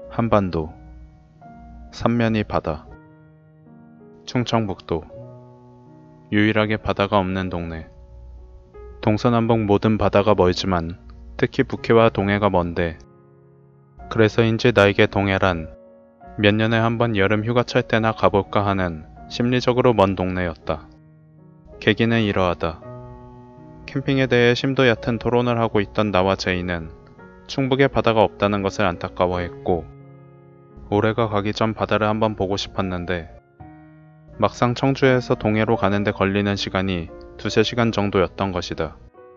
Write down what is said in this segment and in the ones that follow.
한반도, 삼면이 바다. 충청북도, 유일하게 바다가 없는 동네. 동서남북 모든 바다가 멀지만 특히 북해와 동해가 먼데, 그래서인지 나에게 동해란 몇 년에 한 번 여름 휴가철 때나 가볼까 하는 심리적으로 먼 동네였다. 계기는 이러하다. 캠핑에 대해 심도 얕은 토론을 하고 있던 나와 제이는 충북에 바다가 없다는 것을 안타까워했고, 올해가 가기 전 바다를 한번 보고 싶었는데 막상 청주에서 동해로 가는데 걸리는 시간이 2~3시간 정도였던 것이다.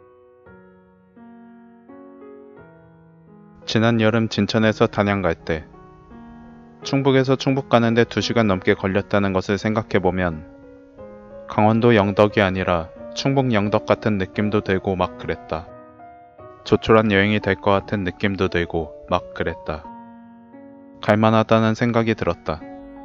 지난 여름 진천에서 단양 갈 때 충북에서 충북 가는데 2시간 넘게 걸렸다는 것을 생각해보면 강원도 영덕이 아니라 충북 영덕 같은 느낌도 들고 막 그랬다. 조촐한 여행이 될 것 같은 느낌도 들고 막 그랬다. 갈만하다는 생각이 들었다.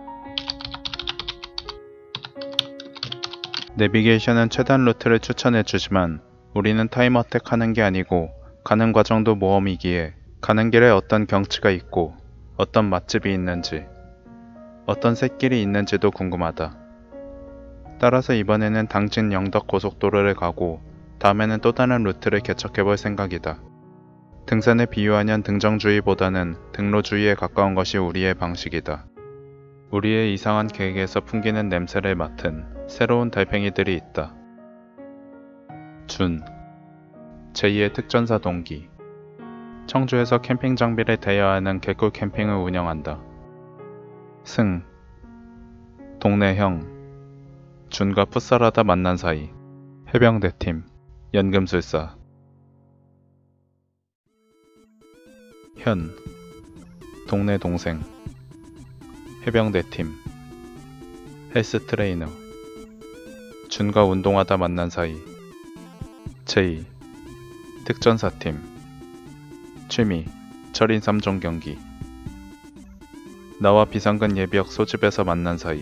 내비게이션은 최단 루트를 추천해 주지만 우리는 타임어택 하는 게 아니고 가는 과정도 모험이기에 가는 길에 어떤 경치가 있고 어떤 맛집이 있는지 어떤 샛길이 있는지도 궁금하다. 따라서 이번에는 당진 영덕 고속도로를 가고 다음에는 또 다른 루트를 개척해 볼 생각이다. 등산에 비유하면 등정주의보다는 등로주의에 가까운 것이 우리의 방식이다. 우리의 이상한 계획에서 풍기는 냄새를 맡은 새로운 달팽이들이 있다. 준, 제2의 특전사 동기. 청주에서 캠핑 장비를 대여하는 개꿀 캠핑을 운영한다. 승, 동네 형, 준과 풋살하다 만난 사이. 해병대팀, 연금술사. 현, 동네 동생, 해병대팀, 헬스 트레이너. 준과 운동하다 만난 사이. 제이, 특전사팀, 취미, 철인 3종 경기. 나와 비상근 예비역 소집에서 만난 사이.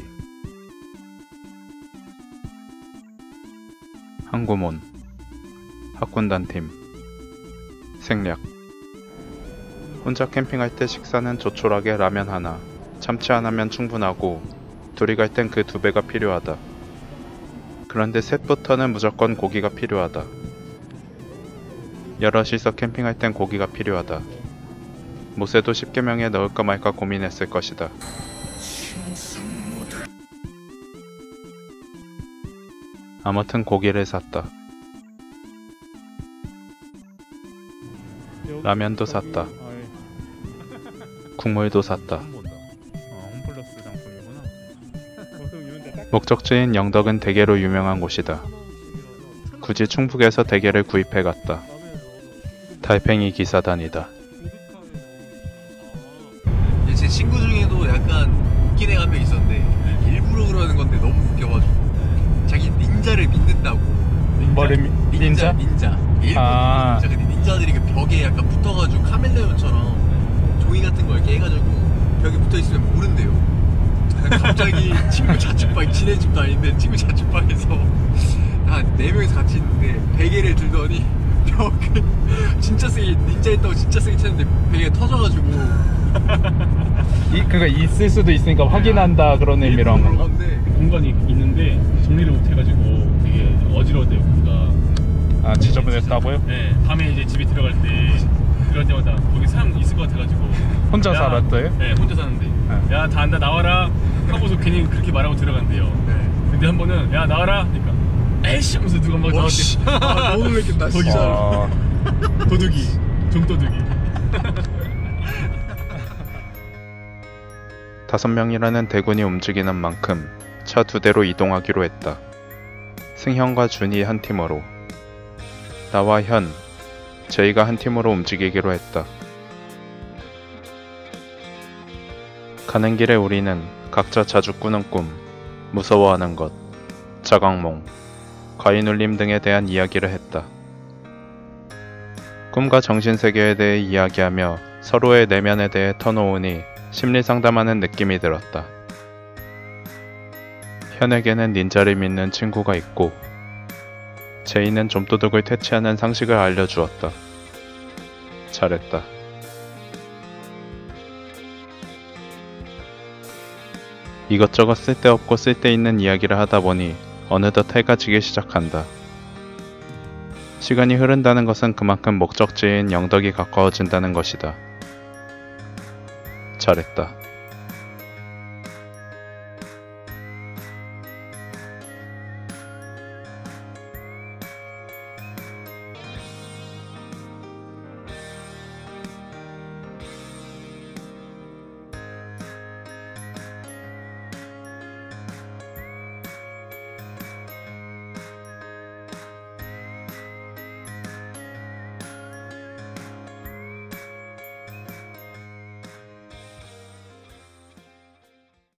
항구몬, 학군단팀, 생략. 혼자 캠핑할 때 식사는 조촐하게 라면 하나, 참치 하나면 충분하고 둘이 갈 땐 그 2배가 필요하다. 그런데 셋부터는 무조건 고기가 필요하다. 여럿이서 캠핑할 땐 고기가 필요하다. 모세도 10계명에 넣을까 말까 고민했을 것이다. 아무튼 고기를 샀다. 라면도 샀다. 국물도 샀다. 목적지인 영덕은 대게로 유명한 곳이다. 굳이 충북에서 대게를 구입해 갔다. 달팽이 기사단이다. 제 친구 중에도 약간 웃긴 애가 한 명 있었는데 일부러 그러는 건데 너무 웃겨가지고 자기 닌자를 믿는다고. 닌자? 닌자. 일부러 닌자. 근데 닌자들이 그 벽에 약간 붙어가지고 카멜레온처럼 종이 같은 걸 깨가지고 벽에 붙어있으면 모른대요. 갑자기 친구 자취방, 지네 집도 아닌데 친구 자취방에서 한 4명이서 같이 있는데 베개를 들더니 벽을 진짜 세게, 닌자 있다고 진짜 세게 쳤는데 베개가 터져가지고. 그거 있을 수도 있으니까 확인한다 그런 의미로 한 건가? 공간이 있는데 정리를 못해가지고 되게 어지러워대요. 그러니까 지저분했다고요? 네, 밤에 이제 집에 들어갈 때마다 거기 사람 있을 것 같아가지고. 혼자 살았어요? 네, 혼자 사는데 야 다 안다 나와라 하고서 괜히 그렇게 말하고 들어간대요. 근데 한 번은 야 나와라 그러니까 에이씨 하면서 누가 막 나왔대. 너무 놀랬겠다 진짜. 도둑이, 종도둑이. 5명이라는 대군이 움직이는 만큼 차 2대로 이동하기로 했다. 승현과 준이 한 팀으로, 나와 현, 제이가 한 팀으로 움직이기로 했다. 가는 길에 우리는 각자 자주 꾸는 꿈, 무서워하는 것, 자각몽, 과잉울림 등에 대한 이야기를 했다. 꿈과 정신세계에 대해 이야기하며 서로의 내면에 대해 터놓으니 심리상담하는 느낌이 들었다. 현에게는 닌자를 믿는 친구가 있고 제이는 좀도둑을 퇴치하는 상식을 알려주었다. 잘했다. 이것저것 쓸데없고 쓸데있는 이야기를 하다 보니 어느덧 해가 지기 시작한다. 시간이 흐른다는 것은 그만큼 목적지인 영덕이 가까워진다는 것이다. 잘했다.